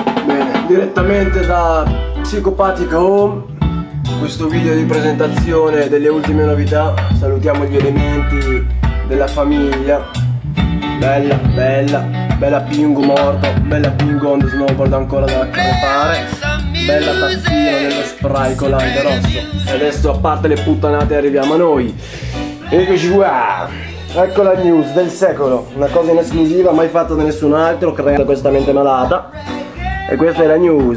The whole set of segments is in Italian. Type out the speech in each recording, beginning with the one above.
Bene, direttamente da Psychopathic Home, questo video di presentazione delle ultime novità. Salutiamo gli elementi della famiglia. Bella Pingu morto, bella Pingu on the snowboard ancora da crepare, bella tazzina nello spray collante rosso. E adesso, a parte le puttanate, arriviamo a noi. Eccoci qua, ecco la news del secolo, una cosa in esclusiva mai fatta da nessun altro, creata questa mente malata. E questa è la news.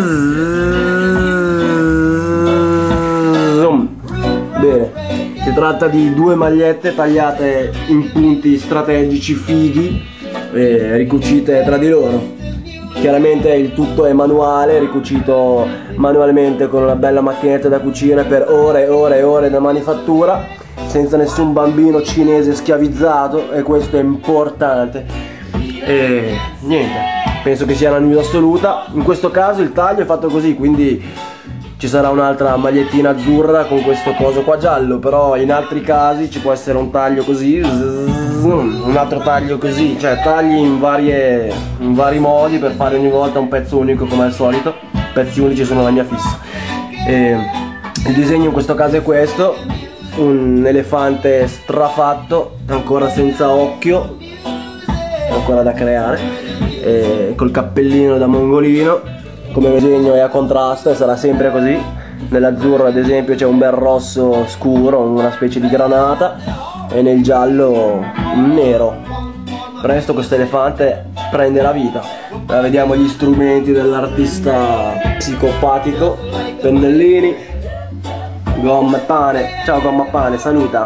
Bene, si tratta di due magliette tagliate in punti strategici fighi e ricucite tra di loro. Chiaramente il tutto è manuale, ricucito manualmente con una bella macchinetta da cucire per ore e ore e ore da manifattura, senza nessun bambino cinese schiavizzato, e questo è importante. E niente, penso che sia una news assoluta. In questo caso il taglio è fatto così, quindi ci sarà un'altra magliettina azzurra con questo coso qua giallo, però in altri casi ci può essere un taglio così, un altro taglio così, cioè tagli in vari modi per fare ogni volta un pezzo unico come al solito. Pezzi unici sono la mia fissa. E il disegno in questo caso è questo, un elefante strafatto, ancora senza occhio, ancora da creare, col cappellino da mongolino. Come disegno è a contrasto e sarà sempre così. Nell'azzurro ad esempio c'è un bel rosso scuro, una specie di granata, e nel giallo un nero. Presto questo elefante prenderà vita. Vediamo gli strumenti dell'artista psicopatico. Pennellini, gomma pane, ciao gomma pane, saluta.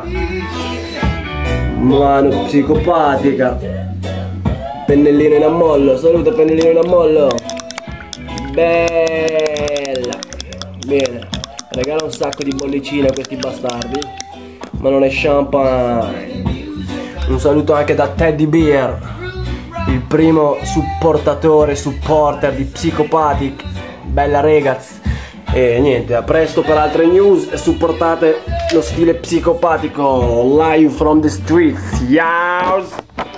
Mano psicopatica, pennellino in ammollo, saluta pennellino in ammollo. Bella, bene, regala un sacco di bollicine a questi bastardi, ma non è champagne. Un saluto anche da Teddy Bear, il primo supporter di Psychopathic. Bella ragazzi. E niente, a presto per altre news e supportate lo stile psicopatico live from the streets. Yows!